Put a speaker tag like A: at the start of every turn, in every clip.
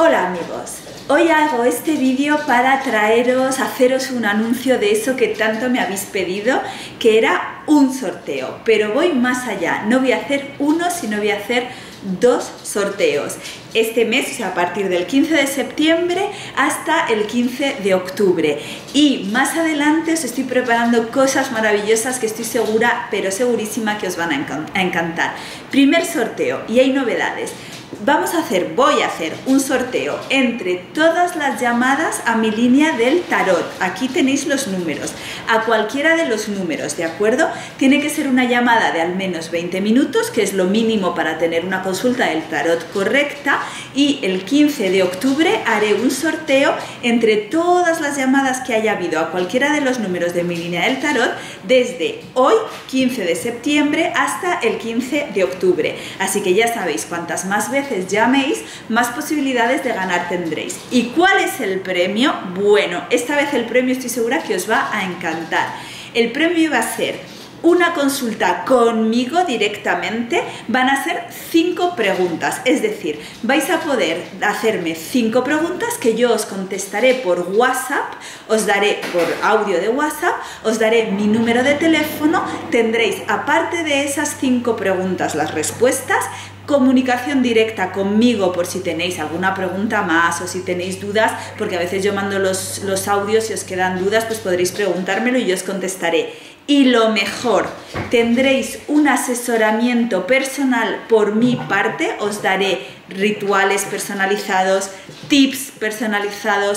A: Hola amigos, hoy hago este vídeo para haceros un anuncio de eso que tanto me habéis pedido, que era un sorteo, pero voy más allá, no voy a hacer uno, sino voy a hacer dos sorteos. Este mes, o sea, a partir del 15 de septiembre hasta el 15 de octubre. Y más adelante os estoy preparando cosas maravillosas que estoy segura, pero segurísima que os van a encantar. Primer sorteo, y hay novedades. Voy a hacer un sorteo entre todas las llamadas a mi línea del tarot. Aquí tenéis los números, a cualquiera de los números, ¿de acuerdo? Tiene que ser una llamada de al menos 20 minutos, que es lo mínimo para tener una consulta del tarot correcta, y el 15 de octubre haré un sorteo entre todas las llamadas que haya habido a cualquiera de los números de mi línea del tarot desde hoy, 15 de septiembre, hasta el 15 de octubre. Así que ya sabéis, cuantas más veces llaméis, más posibilidades de ganar tendréis. ¿Y cuál es el premio? Bueno, esta vez el premio estoy segura que os va a encantar. El premio va a ser una consulta conmigo directamente. Van a ser 5 preguntas, es decir, vais a poder hacerme 5 preguntas que yo os contestaré por WhatsApp, os daré por audio de WhatsApp, os daré mi número de teléfono, tendréis aparte de esas 5 preguntas las respuestas, comunicación directa conmigo por si tenéis alguna pregunta más o si tenéis dudas, porque a veces yo mando los audios y os quedan dudas, pues podréis preguntármelo y yo os contestaré. Y lo mejor, tendréis un asesoramiento personal por mi parte, os daré rituales personalizados, tips personalizados,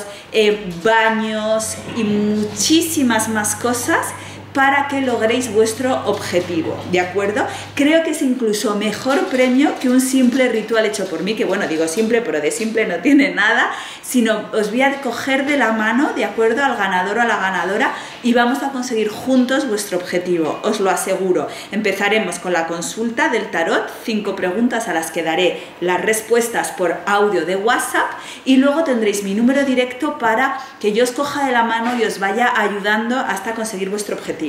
A: baños y muchísimas más cosas para que logréis vuestro objetivo, ¿de acuerdo? Creo que es incluso mejor premio que un simple ritual hecho por mí, que bueno, digo simple, pero de simple no tiene nada, sino os voy a coger de la mano, ¿de acuerdo?, al ganador o a la ganadora, y vamos a conseguir juntos vuestro objetivo, os lo aseguro. Empezaremos con la consulta del tarot, 5 preguntas a las que daré las respuestas por audio de WhatsApp, y luego tendréis mi número directo para que yo os coja de la mano y os vaya ayudando hasta conseguir vuestro objetivo.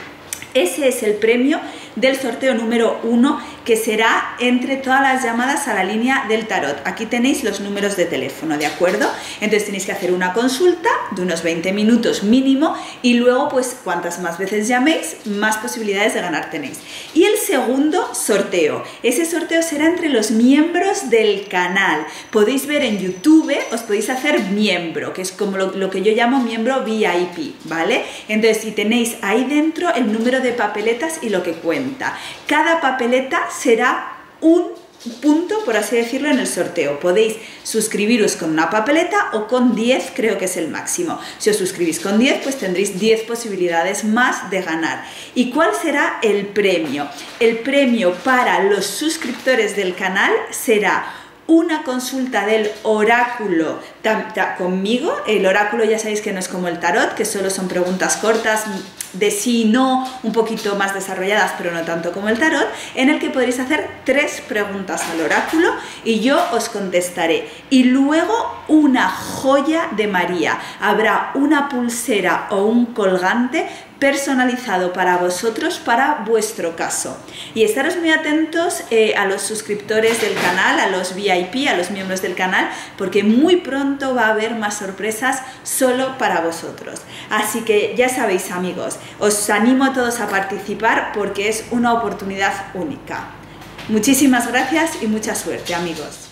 A: Ese es el premio del sorteo número 1, que será entre todas las llamadas a la línea del tarot. Aquí tenéis los números de teléfono, ¿de acuerdo? Entonces tenéis que hacer una consulta de unos 20 minutos mínimo y luego, pues, cuantas más veces llaméis, más posibilidades de ganar tenéis. Y el segundo sorteo, ese sorteo será entre los miembros del canal. Podéis ver en YouTube, os podéis hacer miembro, que es como lo que yo llamo miembro VIP, ¿vale? Entonces, si tenéis ahí dentro el número de papeletas y lo que cuenta. Cada papeleta será un punto, por así decirlo, en el sorteo. Podéis suscribiros con una papeleta o con 10, creo que es el máximo. Si os suscribís con 10, pues tendréis 10 posibilidades más de ganar. ¿Y cuál será el premio? El premio para los suscriptores del canal será una consulta del oráculo conmigo. El oráculo ya sabéis que no es como el tarot, que solo son preguntas cortas de sí y no, un poquito más desarrolladas, pero no tanto como el tarot, en el que podréis hacer 3 preguntas al oráculo y yo os contestaré. Y luego una joya de María. Habrá una pulsera o un colgante personalizado para vosotros, para vuestro caso. Y estaros muy atentos a los suscriptores del canal, a los VIP, a los miembros del canal, porque muy pronto va a haber más sorpresas solo para vosotros. Así que ya sabéis, amigos, os animo a todos a participar porque es una oportunidad única. Muchísimas gracias y mucha suerte, amigos.